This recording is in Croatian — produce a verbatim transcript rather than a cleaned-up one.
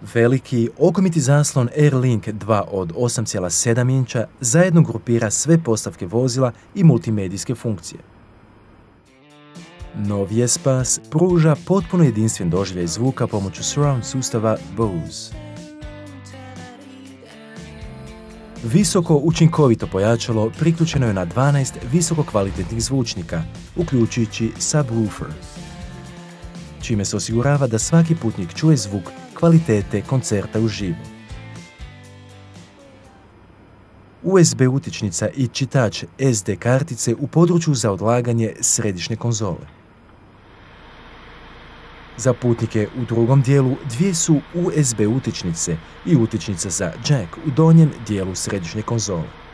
Veliki okomiti zaslon AirLink dva od osam zarez sedam inča zajedno grupira sve postavke vozila i multimedijske funkcije. Novi Espace pruža potpuno jedinstven doživljaj zvuka pomoću surround sustava Bose. Visoko učinkovito pojačalo priključeno je na dvanaest visokokvalitetnih zvučnika, uključujući subwoofer, čime se osigurava da svaki putnik čuje zvuk kvalitete koncerta uživo. U S B utičnica i čitač S D kartice u području za odlaganje središnje konzole. Za putnike u drugom dijelu dvije su U S B utičnice i utičnica za jack u donjem dijelu središnje konzole.